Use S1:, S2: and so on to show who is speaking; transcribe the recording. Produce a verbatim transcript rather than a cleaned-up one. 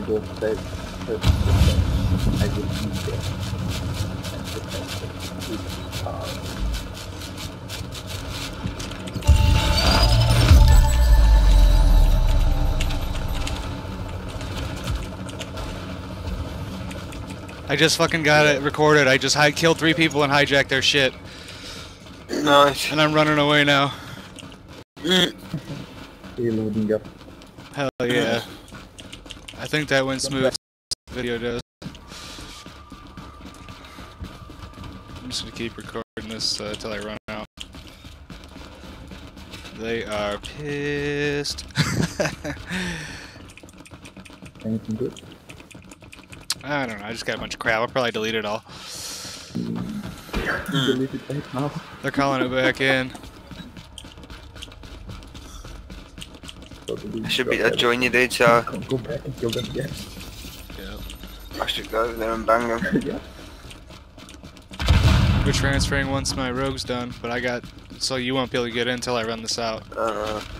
S1: both sides. I just need to.
S2: I just fucking got it recorded. I just hi killed three people and hijacked their shit.
S3: Nice.
S2: And I'm running away now.
S1: Reloading up.
S2: Hell yeah. I think that went smooth. Video does. I'm just gonna keep recording this uh, till I run out. They are pissed.
S1: Anything good?
S2: I don't know, I just got a bunch of crap. I'll probably delete it all.
S1: Delete it right now.
S2: They're calling it back in.
S3: I should be that join you dude, so
S1: Go, go back and kill them again.
S2: Yeah.
S3: I should go over there and bang them.
S1: Yeah.
S2: We're transferring once my rogue's done, but I got... So you won't be able to get in until I run this out.
S3: I don't know.